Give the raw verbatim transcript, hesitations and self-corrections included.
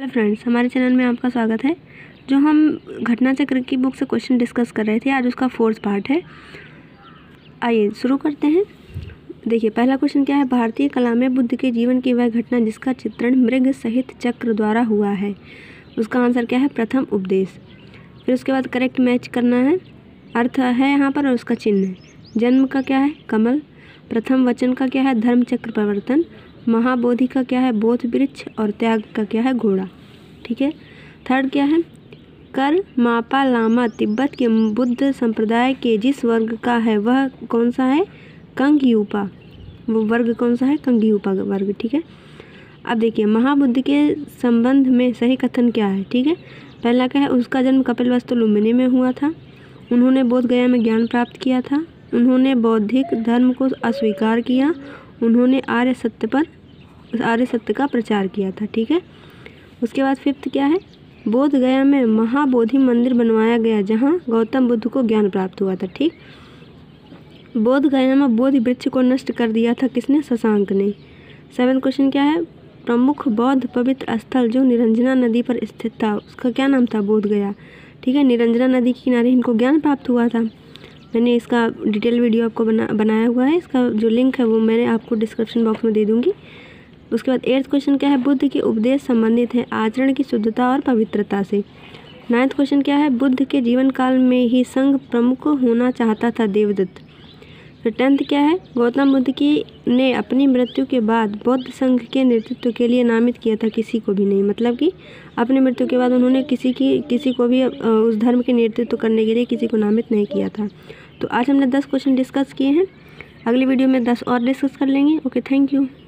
Hello friends, हमारे channel में आपका स्वागत है। जो हम घटना चक्र की बुक से क्वेश्चन डिस्कस कर रहे थे, आज उसका फोर्थ पार्ट है। आइए शुरू करते हैं। देखिए, पहला क्वेश्चन क्या है। भारतीय कला में बुद्ध के जीवन की वह घटना जिसका चित्रण मृग सहित चक्र द्वारा हुआ है, उसका आंसर क्या है। प्रथम उपदेश। फिर उसके बाद करेक्ट मैच करना है। अर्थ है यहाँ पर और उसका चिन्ह। जन्म का क्या है, कमल। प्रथम वचन का क्या है, धर्म चक्र परिवर्तन। महाबोधि का क्या है, बोध वृक्ष। और त्याग का क्या है, घोड़ा। ठीक है। थर्ड क्या है, कर मापा लामा तिब्बत के बुद्ध संप्रदाय के जिस वर्ग का है वह कौन सा है, कंगयूपा। वो वर्ग कौन सा है, कंगयूपा वर्ग। ठीक है। अब देखिए, महाबुद्ध के संबंध में सही कथन क्या है। ठीक है। पहला क्या है, उसका जन्म कपिलवस्तु लुम्बिनी में हुआ था। उन्होंने बोध गया में ज्ञान प्राप्त किया था। उन्होंने बौद्धिक धर्म को अस्वीकार किया। उन्होंने आर्य सत्य पर आर्य सत्य का प्रचार किया था। ठीक है। उसके बाद फिफ्थ क्या है, बोध गया में महाबोधि मंदिर बनवाया गया जहां गौतम बुद्ध को ज्ञान प्राप्त हुआ था। ठीक। बोध गया में बोधि वृक्ष को नष्ट कर दिया था किसने, शशांक ने। सेवन क्वेश्चन क्या है, प्रमुख बौद्ध पवित्र स्थल जो निरंजना नदी पर स्थित था उसका क्या नाम था, बोध गया। ठीक है। निरंजना नदी के किनारे इनको ज्ञान प्राप्त हुआ था। मैंने इसका डिटेल वीडियो आपको बना बनाया हुआ है। इसका जो लिंक है वो मैंने आपको डिस्क्रिप्शन बॉक्स में दे दूँगी। उसके बाद एट्थ क्वेश्चन क्या है, बुद्ध के उपदेश संबंधित है आचरण की शुद्धता और पवित्रता से। नाइन्थ क्वेश्चन क्या है, बुद्ध के जीवन काल में ही संघ प्रमुख होना चाहता था देवदत्त। फिर टेंथ क्या है, गौतम बुद्ध की ने अपनी मृत्यु के बाद बौद्ध संघ के नेतृत्व के लिए नामित किया था, किसी को भी नहीं। मतलब कि अपनी मृत्यु के बाद उन्होंने किसी की किसी को भी उस धर्म के नेतृत्व करने के लिए किसी को नामित नहीं किया था। तो आज हमने दस क्वेश्चन डिस्कस किए हैं। अगली वीडियो में दस और डिस्कस कर लेंगे। Okay, thank you.